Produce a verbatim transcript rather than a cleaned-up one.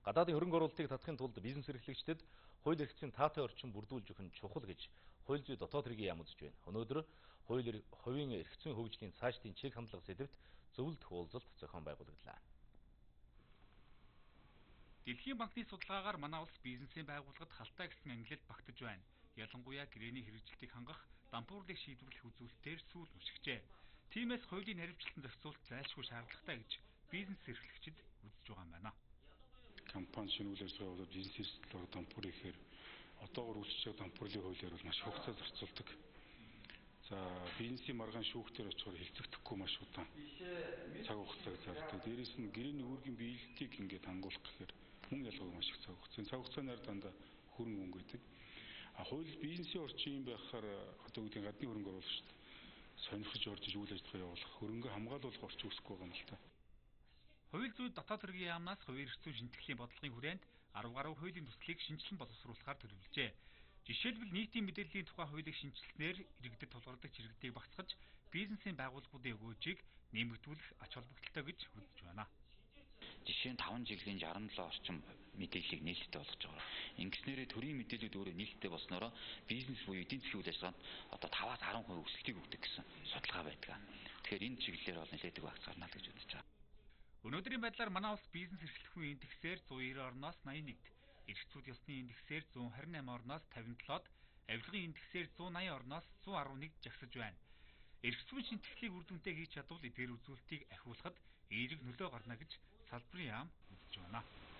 Гадаадын хөрөнгө оруулалтыг татахын тулд бизнес эрхлэгчдэд хууль эрхцлийн таатай орчин бүрдүүлж өгөх нь чухал гэж хууль зүйн дотоод хэргийн яам үзэж байна. Өнөөдөр хууль хувийн эрх зүйн хөгжлийн цаашдын чиг хандлага сэдвт зөвлөлт уулзалт зохион байгуулагдлаа. Дэлхийн банкны судалгаагаар манай улс бизнесийн байгууллагад халтай гэсэн ангилалд багтаж байна. Ялангуяа гэрээний хэрэгжилтийг хангах, дампуурлыг шийдвэрлэх үзүүлэлтээр сүүл мушгижээ. Тиймээс хуулийн хариуцлагын зохицуулалт зайлшгүй шаардлагатай гэж бизнес эрхлэгчид үзэж байгаа юм байна. Компани шинэ үйл ажиллагаа болоод бизнес эрхлэлээр дампуур ихээр одоогор үйлчлэж байгаа дампуурлын хуулиар бол маш хугацаа зарцуулдаг. За бизнесийн маргаан шүүхтэр очихоор хэлцэгдэхгүй маш удаан цаг хугацааг зардаг. Дээрээс нь гэрээний үүргийн биелэлтийг ингээд хангуулах гэхээр мөн ялгаагүй маш их цаг хугацаа. Цаг хугацаанаар дандаа хөрөнгө мөнгө гэдэг. А хууль бизнесийн орчин юм байхаар одоо үүдийн гадны хөрөнгө оруулагчид сонирхож орж иж үйл ажиллагаа явуулах, хөрөнгө хамгаалуулах орчин үүсэхгүй байгаа юм л та. Хууль зүйн дотоод хэргийн яамнаас хувийн эрх зүйн шинтгэлийн бодлогын хүрээнд арав гаруй хуулийн төслийг шинжилэн боловсруулахаар төлөвлөжээ. Жишээлбэл нийтийн мэдээллийн тухай хуулийг шинжилснээр иргэдэд тулгардаг чирэгдийг багасгаж бизнесийн байгууллагуудын өгөөжийг нэмэгдүүлэх ач холбогдолтой гэж үзэж байна. Жишээ нь таван жилийн жаргал орчим мэдээллийг нээлттэй болгож байгаа. Ингэснээрээ төрийн мэдээлэлүүд өөрөө нээлттэй болсноороо бизнес буюу эдийн засгийн үйл ажиллагаанд одоо таваас арван хувь өсөлтийг өгдөг гэсэн судалгаа байдаг. Тэгэхээр энэ чиглэлээр бол нэлээдэг багц гарна л гэж үзэж байгаа. Өнөөдрийн байдлаар манай улс бизнес эрхлэх үеийн индексээр зуун найман орноос найман нэгд, эрх зүйд ёсны индексээр зуун харин намын орноос тавин долоод, авилгын индексээр зуун наян орноос зуун арван нэгд жагсаж байна. Эрх зүйн шинтгэлийг үр дүнтэй хийж чадвал эдгээр үзүүлэлтийг ахиулахад эерэг нөлөө гарна гэж салбарын яам үзэж байна.